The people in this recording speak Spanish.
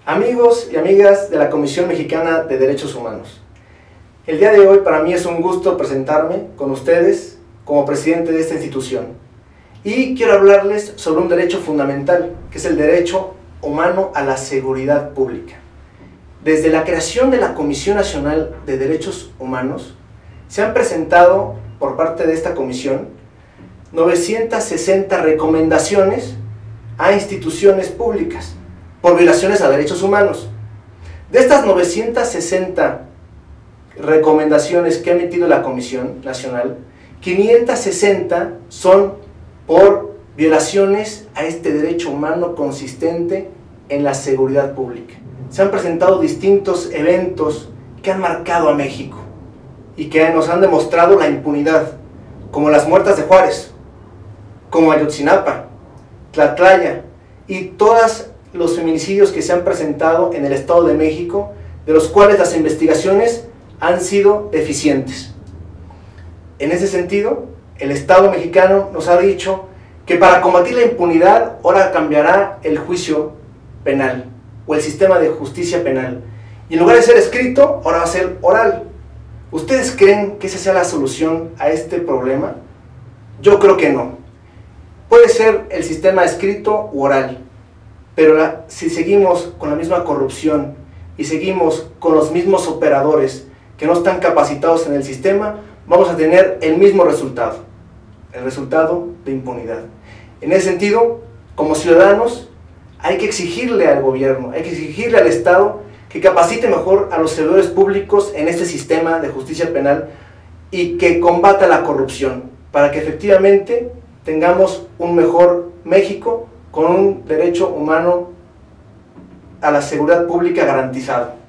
Amigos y amigas de la Comisión Mexicana de Derechos Humanos, el día de hoy para mí es un gusto presentarme con ustedes como presidente de esta institución y quiero hablarles sobre un derecho fundamental, que es el derecho humano a la seguridad pública. Desde la creación de la Comisión Nacional de Derechos Humanos se han presentado por parte de esta comisión 960 recomendaciones a instituciones públicas por violaciones a derechos humanos. De estas 960 recomendaciones que ha emitido la Comisión Nacional, 560 son por violaciones a este derecho humano consistente en la seguridad pública. Se han presentado distintos eventos que han marcado a México y que nos han demostrado la impunidad, como las muertas de Juárez, como Ayotzinapa, Tlatlaya y todos los feminicidios que se han presentado en el Estado de México, de los cuales las investigaciones han sido deficientes. En ese sentido, el Estado mexicano nos ha dicho que para combatir la impunidad ahora cambiará el juicio penal o el sistema de justicia penal, y en lugar de ser escrito, ahora va a ser oral. ¿Ustedes creen que esa sea la solución a este problema? Yo creo que no. Puede ser el sistema escrito u oral, pero si seguimos con la misma corrupción y seguimos con los mismos operadores que no están capacitados en el sistema, vamos a tener el mismo resultado, el resultado de impunidad. En ese sentido, como ciudadanos, hay que exigirle al gobierno, hay que exigirle al Estado que capacite mejor a los servidores públicos en este sistema de justicia penal y que combata la corrupción, para que efectivamente tengamos un mejor México con un derecho humano a la seguridad pública garantizado.